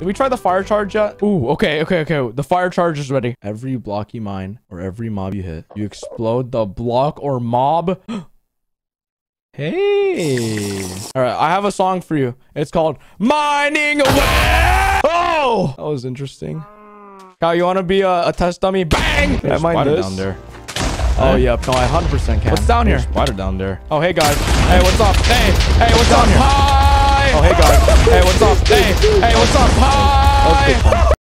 Did we try the fire charge yet? Ooh, okay. The fire charge is ready. Every block you mine or every mob you hit, you explode the block or mob. Hey. All right, I have a song for you. It's called Mining Away. Oh, that was interesting. Kyle, you want to be a test dummy? Bang! Can I mine this? Down there. Oh, yep. No, I 100% can. What's down here? Spider down there. Oh, hey, guys. Hey, what's up? Hey, what's up? Hi! Oh, hey, guys. Hey, what's up? Hey, what's up? Hi!